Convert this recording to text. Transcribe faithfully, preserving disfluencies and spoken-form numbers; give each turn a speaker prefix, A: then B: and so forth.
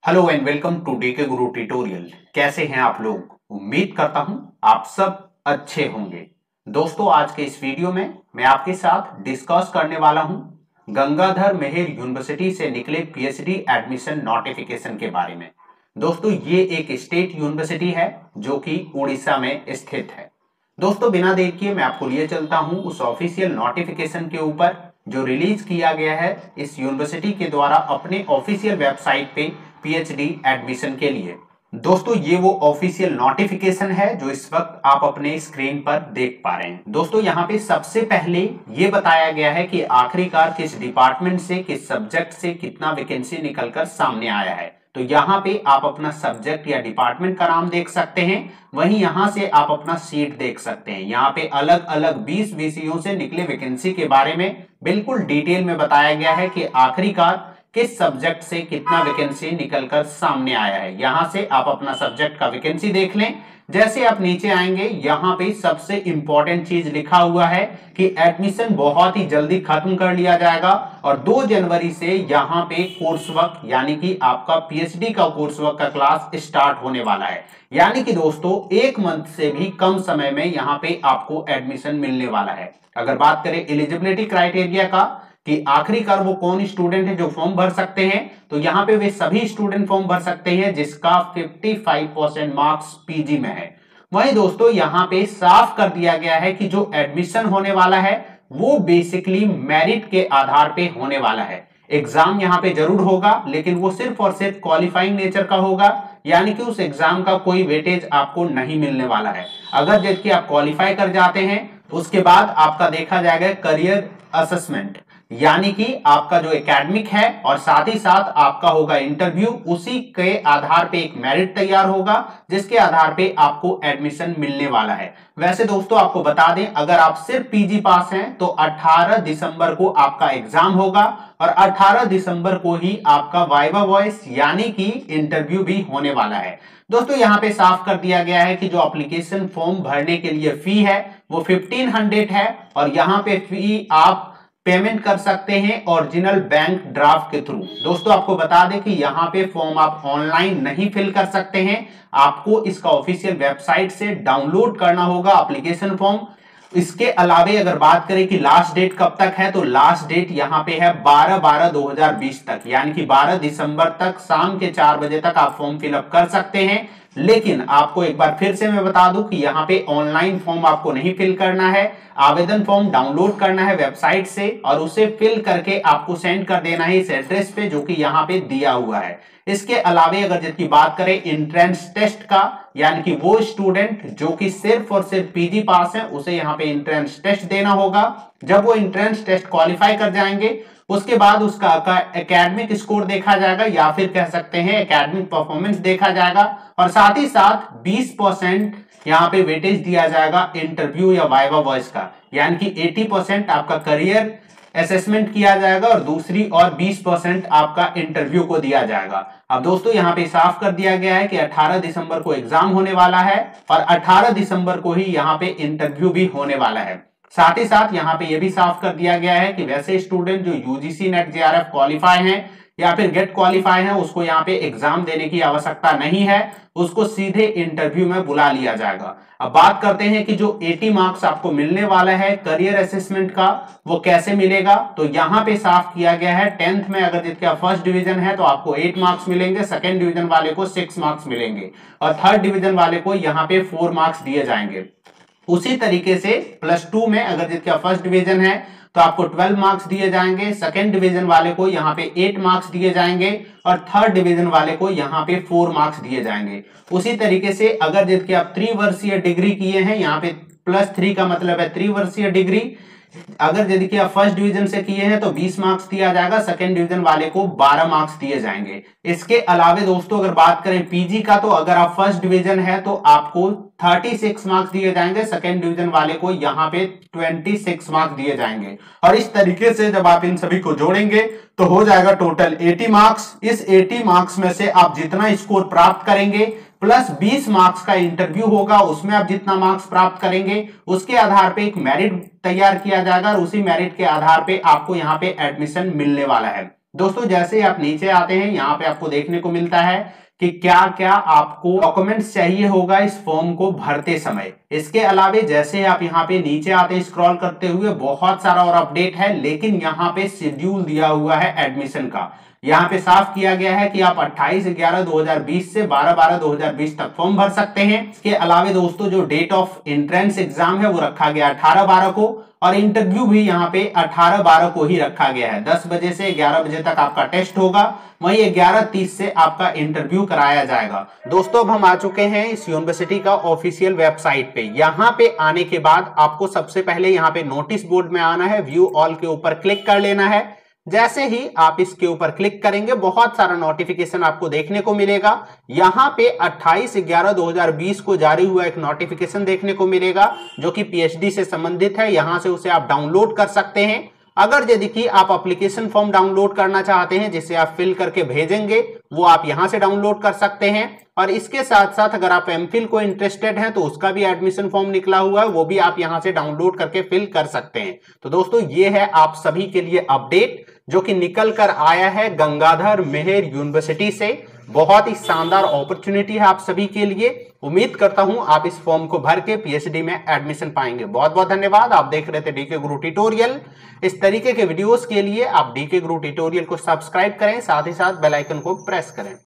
A: Hello and welcome to D K Guru tutorial. कैसे हैं आप लोग? उम्मीद करता हूं आप सब अच्छे होंगे। दोस्तों, आज के इस वीडियो में मैं आपके साथ डिस्कस करने वाला हूं गंगाधर मेहर यूनिवर्सिटी से निकले पीएचडी एडमिशन नोटिफिकेशन के बारे में। दोस्तों, ये एक स्टेट यूनिवर्सिटी है जो कि उड़ीसा में स्थित है। दोस्तों, बिना देर किए मैं आपको लिए चलता हूं उस ऑफिशियल नोटिफिकेशन के ऊपर जो रिलीज किया गया है इस यूनिवर्सिटी के द्वारा अपने ऑफिशियल वेबसाइट पे पीएचडी एडमिशन के लिए। दोस्तों, ये वो ऑफिशियल नोटिफिकेशन है जो इस वक्त आप अपने स्क्रीन पर देख पा रहे हैं। दोस्तों, यहाँ पे सबसे पहले ये बताया गया है कि आखिरकार किस डिपार्टमेंट से, किस सब्जेक्ट से कितना वैकेंसी निकलकर सामने आया है। तो यहाँ पे आप अपना सब्जेक्ट या डिपार्टमेंट का नाम देख सकते हैं, वहीं यहाँ से आप अपना सीट देख सकते हैं। यहाँ पे अलग अलग बीस विषयों से निकले वैकेंसी के बारे में बिल्कुल डिटेल में बताया गया है कि आखिरकार किस सब्जेक्ट से कितना वैकेंसी निकलकर सामने आया है। यहां से आप अपना सब्जेक्ट का वैकेंसी देख लें। जैसे आप नीचे आएंगे, यहां पे सबसे इंपॉर्टेंट चीज लिखा हुआ है कि एडमिशन बहुत ही जल्दी खत्म कर लिया जाएगा और दो जनवरी से यहां पे कोर्स वर्क यानी कि आपका पीएचडी का कोर्स वर्क का क्लास स्टार्ट होने वाला है। यानी कि दोस्तों, एक मंथ से भी कम समय में यहां पे आपको एडमिशन मिलने वाला है। अगर बात करें एलिजिबिलिटी क्राइटेरिया का कि आखिरकार वो कौन स्टूडेंट है जो फॉर्म भर सकते हैं, तो यहाँ पे वे सभी स्टूडेंट फॉर्म भर सकते हैं जिसका पचपन परसेंट मार्क्स पीजी में है। वहीं दोस्तों, यहाँ पे साफ कर दिया गया है कि जो एडमिशन होने वाला है वो बेसिकली मेरिट के आधार पे होने वाला है। एग्जाम यहाँ पे जरूर होगा, लेकिन वो सिर्फ और सिर्फ क्वालिफाइंग नेचर का होगा, यानी कि उस एग्जाम का कोई वेटेज आपको नहीं मिलने वाला है। अगर जबकि आप क्वालिफाई कर जाते हैं, उसके बाद आपका देखा जाएगा करियर असेसमेंट, यानी कि आपका जो एकेडमिक है और साथ ही साथ आपका होगा इंटरव्यू। उसी के आधार पे एक मेरिट तैयार होगा जिसके आधार पे आपको एडमिशन मिलने वाला है। वैसे दोस्तों, आपको बता दें, अगर आप सिर्फ पीजी पास हैं तो अठारह दिसंबर को आपका एग्जाम होगा और अठारह दिसंबर को ही आपका वाइवा वॉइस यानी कि इंटरव्यू भी होने वाला है। दोस्तों, यहाँ पे साफ कर दिया गया है कि जो एप्लीकेशन फॉर्म भरने के लिए फी है वो पंद्रह सौ है और यहाँ पे फी आप पेमेंट कर सकते हैं ओरिजिनल बैंक ड्राफ्ट के थ्रू। दोस्तों, आपको बता दें कि यहाँ पे फॉर्म आप ऑनलाइन नहीं फिल कर सकते हैं, आपको इसका ऑफिशियल वेबसाइट से डाउनलोड करना होगा एप्लीकेशन फॉर्म। इसके अलावे अगर बात करें कि लास्ट डेट कब तक है, तो लास्ट डेट यहाँ पे है बारह बारह दो हजार बीस तक, यानी कि बारह दिसंबर तक शाम के चार बजे तक आप फॉर्म फिलअप कर सकते हैं। लेकिन आपको एक बार फिर से मैं बता दूं कि यहाँ पे ऑनलाइन फॉर्म आपको नहीं फिल करना है, आवेदन फॉर्म डाउनलोड करना है वेबसाइट से और उसे फिल करके आपको सेंड कर देना है इस एड्रेस पे जो कि यहाँ पे दिया हुआ है। इसके अलावे अगर जिसकी बात करें एंट्रेंस टेस्ट का, यानी कि वो स्टूडेंट जो कि सिर्फ और सिर्फ पीजी पास है उसे यहाँ पे एंट्रेंस टेस्ट देना होगा। जब वो एंट्रेंस टेस्ट क्वालिफाई कर जाएंगे, उसके बाद उसका एकेडमिक स्कोर देखा जाएगा या फिर कह सकते हैं एकेडमिक परफॉर्मेंस देखा जाएगा और साथ ही साथ बीस परसेंट यहाँ पे वेटेज दिया जाएगा इंटरव्यू या वाइवा वॉइस का, यानी कि अस्सी परसेंट आपका करियर असेसमेंट किया जाएगा और दूसरी और बीस परसेंट आपका इंटरव्यू को दिया जाएगा। अब दोस्तों, यहाँ पे साफ कर दिया गया है कि अठारह दिसंबर को एग्जाम होने वाला है और अठारह दिसंबर को ही यहाँ पे इंटरव्यू भी होने वाला है। साथ ही साथ यहाँ पे ये भी साफ कर दिया गया है कि वैसे स्टूडेंट जो यूजीसी नेट जेआरएफ क्वालिफाई हैं या फिर गेट क्वालिफाई हैं, उसको यहाँ पे एग्जाम देने की आवश्यकता नहीं है, उसको सीधे इंटरव्यू में बुला लिया जाएगा। अब बात करते हैं कि जो अस्सी मार्क्स आपको मिलने वाला है करियर असेसमेंट का, वो कैसे मिलेगा। तो यहाँ पे साफ किया गया है, टेंथ में अगर जिसका फर्स्ट डिवीजन है तो आपको एट मार्क्स मिलेंगे, सेकेंड डिवीजन वाले को सिक्स मार्क्स मिलेंगे और थर्ड डिवीजन वाले को यहाँ पे फोर मार्क्स दिए जाएंगे। उसी तरीके से प्लस टू में अगर जिसका फर्स्ट डिवीजन है तो आपको बारह मार्क्स दिए जाएंगे, सेकंड डिवीजन वाले को यहाँ पे आठ मार्क्स दिए जाएंगे और थर्ड डिवीजन वाले को यहाँ पे फोर मार्क्स दिए जाएंगे। उसी तरीके से अगर जिसके आप त्रिवर्षीय डिग्री किए हैं, यहाँ पे प्लस थ्री का मतलब है त्रिवर्षीय डिग्री, अगर यदि कि आप फर्स्ट डिवीजन से किए हैं तो बीस मार्क्स दिया जाएगा, सेकंड डिवीजन वाले को बारह मार्क्स दिए जाएंगे। इसके अलावे दोस्तों अगर बात करें पीजी का, तो अगर आप फर्स्ट डिवीजन है तो आपको छत्तीस मार्क्स दिए जाएंगे, सेकंड डिवीजन वाले को यहाँ पे छब्बीस मार्क्स दिए जाएंगे और इस तरीके से जब आप इन सभी को जोड़ेंगे तो हो जाएगा टोटल अस्सी मार्क्स। इस अस्सी मार्क्स में से आप जितना स्कोर प्राप्त करेंगे प्लस बीस मार्क्स का इंटरव्यू होगा, उसमें आप जितना मार्क्स प्राप्त करेंगे उसके आधार पे एक मेरिट तैयार किया जाएगा और उसी मेरिट के आधार पे आपको यहाँ पे एडमिशन मिलने वाला है। दोस्तों जैसे आप नीचे आते हैं, यहाँ पे आपको देखने को मिलता है कि क्या क्या आपको डॉक्यूमेंट्स चाहिए होगा इस फॉर्म को भरते समय। इसके अलावे जैसे आप यहाँ पे नीचे आते हैं स्क्रॉल करते हुए, बहुत सारा और अपडेट है, लेकिन यहाँ पे शेड्यूल दिया हुआ है एडमिशन का। यहाँ पे साफ किया गया है कि आप अट्ठाईस ग्यारह दो हजार बीस से बारह बारह दो हजार बीस तक फॉर्म भर सकते हैं। इसके अलावे दोस्तों जो डेट ऑफ एंट्रेंस एग्जाम है वो रखा गया अठारह बारह को, और इंटरव्यू भी यहाँ पे अठारह बारह को ही रखा गया है। दस बजे से ग्यारह बजे तक आपका टेस्ट होगा, वहीं ग्यारह तीस से आपका इंटरव्यू कराया जाएगा। दोस्तों अब हम आ चुके हैं इस यूनिवर्सिटी का ऑफिशियल वेबसाइट पे। यहाँ पे आने के बाद आपको सबसे पहले यहाँ पे नोटिस बोर्ड में आना है, व्यू ऑल के ऊपर क्लिक कर लेना है। जैसे ही आप इसके ऊपर क्लिक करेंगे बहुत सारा नोटिफिकेशन आपको देखने को मिलेगा। यहां पे अट्ठाईस ग्यारह दो हजार बीस को जारी हुआ एक नोटिफिकेशन देखने को मिलेगा जो कि पीएचडी से संबंधित है। यहां से उसे आप डाउनलोड कर सकते हैं। अगर यदि कि आप एप्लीकेशन फॉर्म डाउनलोड करना चाहते हैं जिसे आप फिल करके भेजेंगे, वो आप यहां से डाउनलोड कर सकते हैं। और इसके साथ साथ अगर आप एमफिल को इंटरेस्टेड हैं तो उसका भी एडमिशन फॉर्म निकला हुआ है, वो भी आप यहां से डाउनलोड करके फिल कर सकते हैं। तो दोस्तों ये है आप सभी के लिए अपडेट जो कि निकल कर आया है गंगाधर मेहर यूनिवर्सिटी से। बहुत ही शानदार अपॉर्चुनिटी है आप सभी के लिए। उम्मीद करता हूं आप इस फॉर्म को भर के पीएचडी में एडमिशन पाएंगे। बहुत बहुत धन्यवाद। आप देख रहे थे डीके गुरु ट्यूटोरियल। इस तरीके के वीडियोस के लिए आप डीके गुरु ट्यूटोरियल को सब्सक्राइब करें, साथ ही साथ बेल आइकन को प्रेस करें।